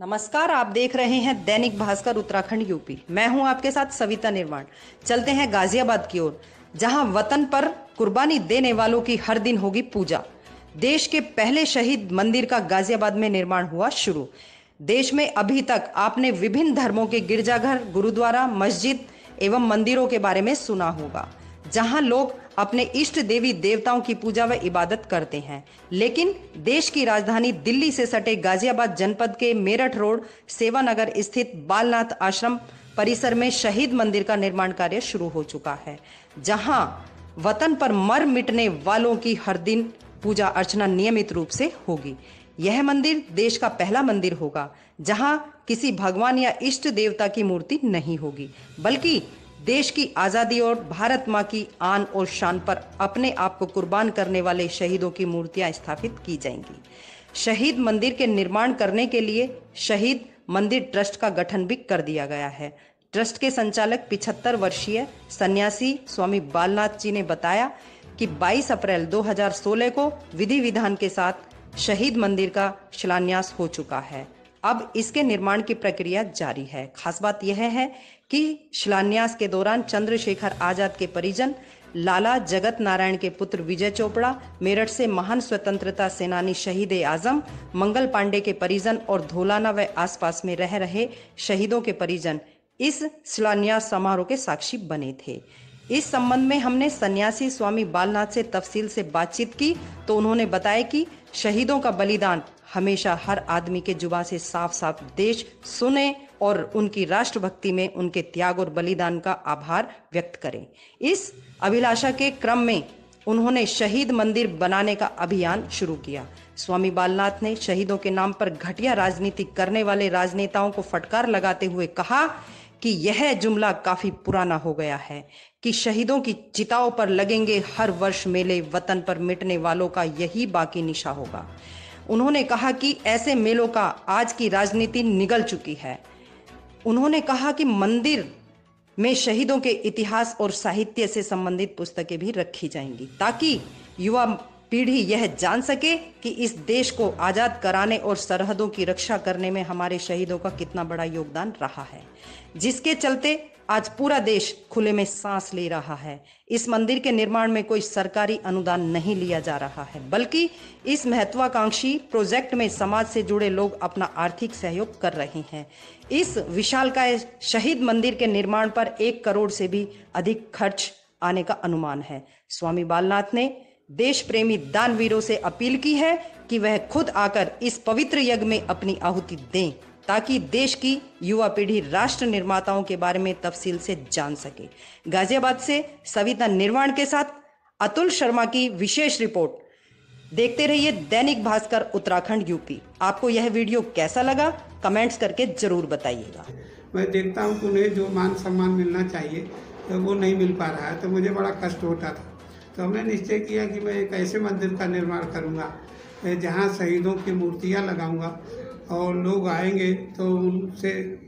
नमस्कार, आप देख रहे हैं दैनिक भास्कर उत्तराखंड यूपी। मैं हूं आपके साथ सविता निर्माण। चलते हैं गाजियाबाद की ओर, जहां वतन पर कुर्बानी देने वालों की हर दिन होगी पूजा। देश के पहले शहीद मंदिर का गाजियाबाद में निर्माण हुआ शुरू। देश में अभी तक आपने विभिन्न धर्मों के गिरजाघर, गुरुद्वारा, मस्जिद एवं मंदिरों के बारे में सुना होगा, जहां लोग अपने इष्ट देवी देवताओं की पूजा व इबादत करते हैं। लेकिन देश की राजधानी दिल्ली से सटे गाजियाबाद जनपद के मेरठ रोड सेवानगर स्थित बालनाथ आश्रम परिसर में शहीद मंदिर का निर्माण कार्य शुरू हो चुका है, जहां वतन पर मर मिटने वालों की हर दिन पूजा अर्चना नियमित रूप से होगी। यह मंदिर देश का पहला मंदिर होगा जहां किसी भगवान या इष्ट देवता की मूर्ति नहीं होगी, बल्कि देश की आजादी और भारत मां की आन और शान पर अपने आप को कुर्बान करने वाले शहीदों की मूर्तियां स्थापित की जाएंगी। शहीद मंदिर के निर्माण करने के लिए शहीद मंदिर ट्रस्ट का गठन भी कर दिया गया है। ट्रस्ट के संचालक 75 वर्षीय सन्यासी स्वामी बालनाथ जी ने बताया कि 22 अप्रैल 2016 को विधि विधान के साथ शहीद मंदिर का शिलान्यास हो चुका है। अब इसके निर्माण की प्रक्रिया जारी है। खास बात यह है कि शिलान्यास के दौरान चंद्रशेखर आजाद के परिजन, लाला जगत नारायण के पुत्र विजय चोपड़ा, मेरठ से महान स्वतंत्रता सेनानी शहीद आजम मंगल पांडे के परिजन और धौलाना व आसपास में रह रहे शहीदों के परिजन इस शिलान्यास समारोह के साक्षी बने थे। इस संबंध में हमने सन्यासी स्वामी बालनाथ से तफसील से बातचीत की तो उन्होंने बताया कि शहीदों का बलिदान हमेशा हर आदमी के जुबान से साफ साफ देश सुने और उनकी राष्ट्रभक्ति में उनके त्याग और बलिदान का आभार व्यक्त करें। इस अभिलाषा के क्रम में उन्होंने शहीद मंदिर बनाने का अभियान शुरू किया। स्वामी बालनाथ ने शहीदों के नाम पर घटिया राजनीति करने वाले राजनेताओं को फटकार लगाते हुए कहा कि यह जुमला काफी पुराना हो गया है कि शहीदों की चिताओं पर लगेंगे हर वर्ष मेले, वतन पर मिटने वालों का यही बाकी निशा होगा। उन्होंने कहा कि ऐसे मेलों का आज की राजनीति निगल चुकी है। उन्होंने कहा कि मंदिर में शहीदों के इतिहास और साहित्य से संबंधित पुस्तकें भी रखी जाएंगी ताकि युवा पीढ़ी यह जान सके कि इस देश को आजाद कराने और सरहदों की रक्षा करने में हमारे शहीदों का कितना बड़ा योगदान रहा है, जिसके चलते आज पूरा देश खुले में सांस ले रहा है। इस मंदिर के निर्माण में कोई सरकारी अनुदान नहीं लिया जा रहा है, बल्कि इस महत्वाकांक्षी प्रोजेक्ट में समाज से जुड़े लोग अपना आर्थिक सहयोग कर रहे हैं। इस विशालकाय शहीद मंदिर के निर्माण पर 1 करोड़ से भी अधिक खर्च आने का अनुमान है। स्वामी बालनाथ ने देश प्रेमी दानवीरों से अपील की है कि वह खुद आकर इस पवित्र यज्ञ में अपनी आहुति दें ताकि देश की युवा पीढ़ी राष्ट्र निर्माताओं के बारे में तफसील से जान सके। गाजियाबाद से सविता निर्माण के साथ अतुल शर्मा की विशेष रिपोर्ट। देखते रहिए दैनिक भास्कर उत्तराखंड यूपी। आपको यह वीडियो कैसा लगा कमेंट्स करके जरूर बताइएगा। मैं देखता हूँ कि उन्हें जो मान सम्मान मिलना चाहिए तो वो नहीं मिल पा रहा है, तो मुझे बड़ा कष्ट होता था। तो हमने निश्चय किया कि मैं एक ऐसे मंदिर का निर्माण करूँगा जहाँ शहीदों की मूर्तियाँ लगाऊंगा और लोग आएंगे तो उनसे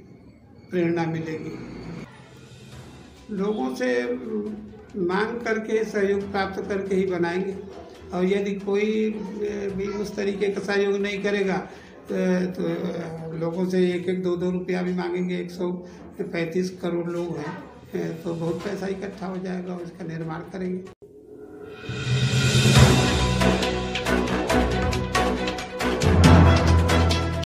प्रेरणा मिलेगी। लोगों से मांग करके सहयोग प्राप्त करके ही बनाएंगे, और यदि कोई भी उस तरीके का सहयोग नहीं करेगा तो लोगों से 1-1, 2-2 रुपया भी मांगेंगे। 135 करोड़ लोग हैं तो बहुत पैसा इकट्ठा हो जाएगा और इसका निर्माण करेंगे।